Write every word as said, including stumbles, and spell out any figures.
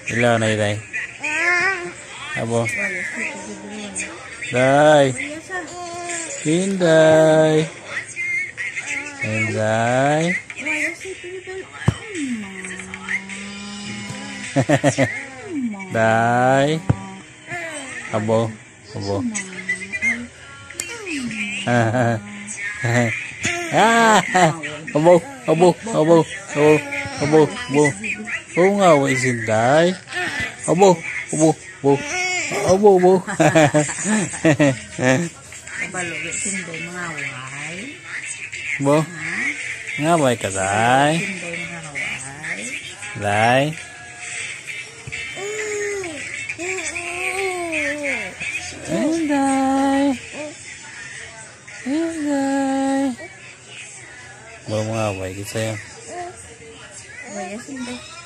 Ilo này đây. Abo. Đây. Kín đây. Lên đây. Đây. Abo. Abo. Ah. Abo. Abo. Abo. Abo. Abo. Abo. Không ngờ vậy gì đấy. Abo. Abo. Abo. Abo. Abo. Abo. Ngáp vậy cả đấy. Đấy. Đến đây. Đến đây. Bông ngáp vậy cái xem. Vậy xin đây.